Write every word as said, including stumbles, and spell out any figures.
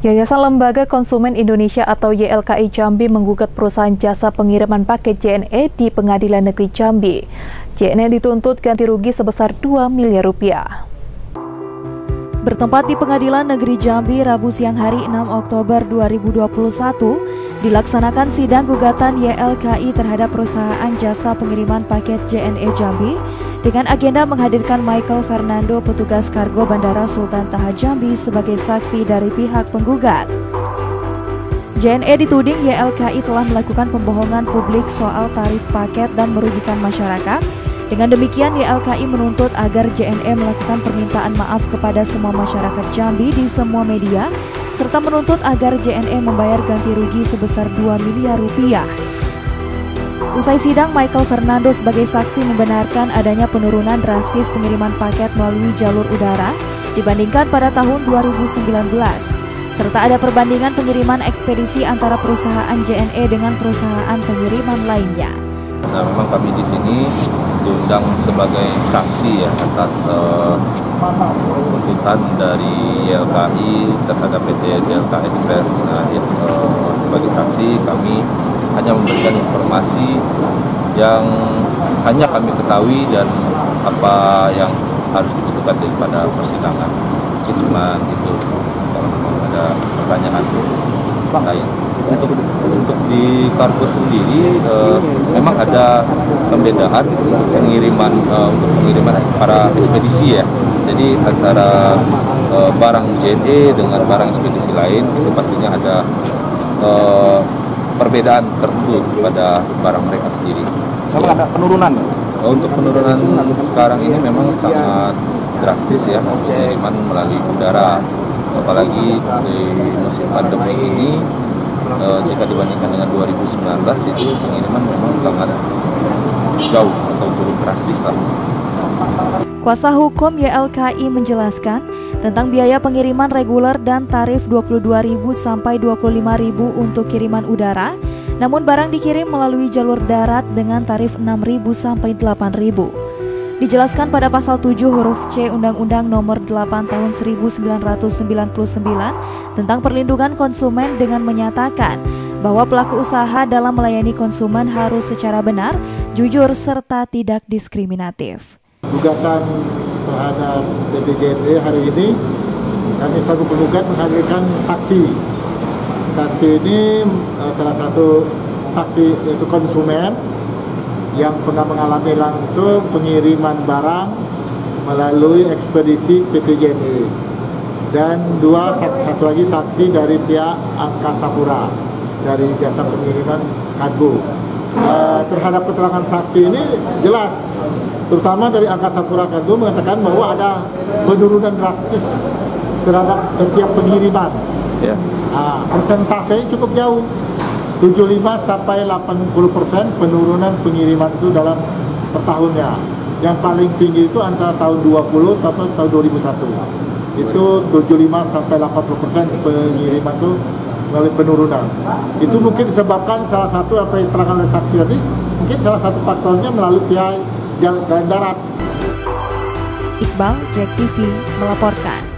Yayasan Lembaga Konsumen Indonesia atau Y L K I Jambi menggugat perusahaan jasa pengiriman paket J N E di Pengadilan Negeri Jambi. J N E dituntut ganti rugi sebesar dua miliar rupiah. Bertempat di Pengadilan Negeri Jambi Rabu siang hari enam Oktober dua ribu dua puluh satu, dilaksanakan sidang gugatan Y L K I terhadap perusahaan jasa pengiriman paket J N E Jambi dengan agenda menghadirkan Michael Fernando, petugas kargo Bandara Sultan Taha Jambi sebagai saksi dari pihak penggugat. J N E dituding Y L K I telah melakukan pembohongan publik soal tarif paket dan merugikan masyarakat. Dengan demikian, Y L K I menuntut agar J N E melakukan permintaan maaf kepada semua masyarakat Jambi di semua media, serta menuntut agar J N E membayar ganti rugi sebesar dua miliar rupiah. Usai sidang, Michael Fernando sebagai saksi membenarkan adanya penurunan drastis pengiriman paket melalui jalur udara dibandingkan pada tahun dua ribu sembilan belas, serta ada perbandingan pengiriman ekspedisi antara perusahaan J N E dengan perusahaan pengiriman lainnya. Nah, memang kami di sini diundang sebagai saksi ya atas uh, tuntutan dari Y L K I terhadap P T Delta Express. Nah, ya, uh, sebagai saksi kami hanya memberikan informasi yang hanya kami ketahui dan apa yang harus dibutuhkan daripada persidangan. Itu cuma itu. Kalau memang ada pertanyaan lain. Untuk, untuk di kargo sendiri uh, memang ada pembedaan pengiriman uh, untuk pengiriman para ekspedisi ya. Jadi antara uh, barang J N E dengan barang ekspedisi lain itu pastinya ada uh, perbedaan tertentu pada barang mereka sendiri. Sama ya. Ada penurunan? Uh, untuk penurunan sekarang ini memang sangat drastis ya, pengiriman melalui udara. Apalagi di musim pandemi ini, e, jika dibandingkan dengan dua ribu sembilan belas itu pengiriman memang sangat jauh atau turun drastis lah. Kuasa hukum Y L K I menjelaskan tentang biaya pengiriman reguler dan tarif dua puluh dua ribu sampai dua puluh lima ribu untuk kiriman udara, namun barang dikirim melalui jalur darat dengan tarif enam ribu sampai delapan ribu. Dijelaskan pada pasal tujuh huruf C Undang-Undang Nomor delapan Tahun seribu sembilan ratus sembilan puluh sembilan tentang perlindungan konsumen dengan menyatakan bahwa pelaku usaha dalam melayani konsumen harus secara benar, jujur, serta tidak diskriminatif. Gugatan terhadap P T J N E hari ini, kami selaku penggugat menghadirkan saksi. Saksi ini salah satu saksi yaitu konsumen yang pernah mengalami langsung pengiriman barang melalui ekspedisi P T J N E, dan dua satu lagi saksi dari pihak Angkasa Pura dari jasa pengiriman kargo. Uh, terhadap keterangan saksi ini jelas, terutama dari Angkasa Pura Kargo mengatakan bahwa ada penurunan drastis terhadap setiap pengiriman. Yeah. Uh, persentase cukup jauh. tujuh puluh lima sampai delapan puluh persen penurunan pengiriman itu dalam per tahunnya. Yang paling tinggi itu antara tahun dua puluh sampai tahun dua ribu satu. Itu tujuh puluh lima sampai delapan puluh persen pengiriman itu melalui penurunan. Itu mungkin disebabkan salah satu apa yang diterangkan oleh saksi tadi, mungkin salah satu faktornya melalui pihak jalan darat. Iqbal, Jack T V melaporkan.